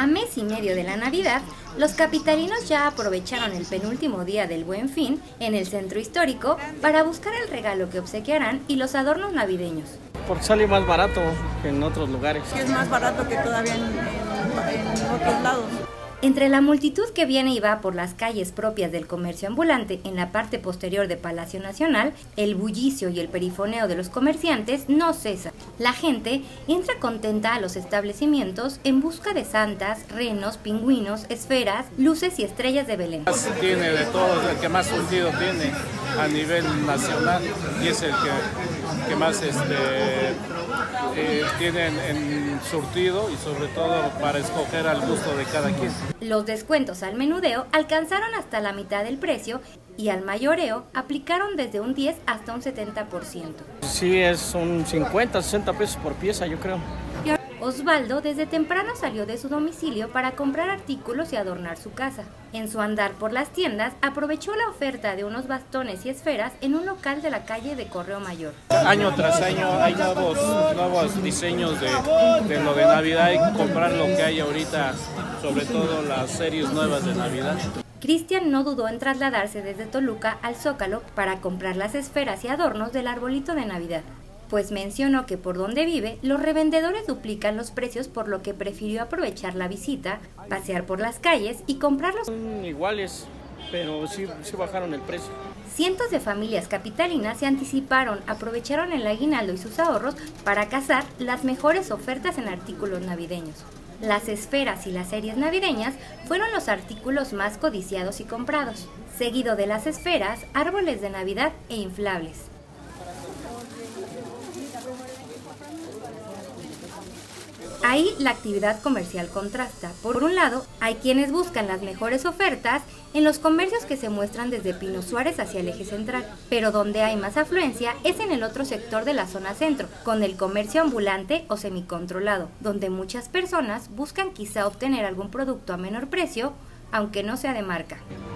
A mes y medio de la Navidad, los capitalinos ya aprovecharon el penúltimo día del Buen Fin en el centro histórico para buscar el regalo que obsequiarán y los adornos navideños. Porque sale más barato que en otros lugares. Sí, es más barato que todavía en otros lados. Entre la multitud que viene y va por las calles propias del comercio ambulante en la parte posterior de Palacio Nacional, el bullicio y el perifoneo de los comerciantes no cesa. La gente entra contenta a los establecimientos en busca de santas, renos, pingüinos, esferas, luces y estrellas de Belén. Tiene de todo, es el que más surtido tiene a nivel nacional y es el que más tienen en surtido y sobre todo para escoger al gusto de cada quien. Los descuentos al menudeo alcanzaron hasta la mitad del precio y al mayoreo aplicaron desde un 10 hasta un 70%. Sí, es un 50, 60 pesos por pieza, yo creo. Osvaldo desde temprano salió de su domicilio para comprar artículos y adornar su casa. En su andar por las tiendas, aprovechó la oferta de unos bastones y esferas en un local de la calle de Correo Mayor. Año tras año hay nuevos diseños de lo de Navidad y comprar lo que hay ahorita, sobre todo las series nuevas de Navidad. Cristian no dudó en trasladarse desde Toluca al Zócalo para comprar las esferas y adornos del arbolito de Navidad, pues mencionó que por donde vive los revendedores duplican los precios, por lo que prefirió aprovechar la visita, pasear por las calles y comprarlos. Son iguales, pero sí bajaron el precio. Cientos de familias capitalinas se anticiparon, aprovecharon el aguinaldo y sus ahorros para cazar las mejores ofertas en artículos navideños. Las esferas y las series navideñas fueron los artículos más codiciados y comprados, seguido de las esferas, árboles de Navidad e inflables. Ahí la actividad comercial contrasta. Por un lado, hay quienes buscan las mejores ofertas en los comercios que se muestran desde Pino Suárez hacia el eje central, pero donde hay más afluencia es en el otro sector de la zona centro, con el comercio ambulante o semicontrolado, donde muchas personas buscan quizá obtener algún producto a menor precio, aunque no sea de marca.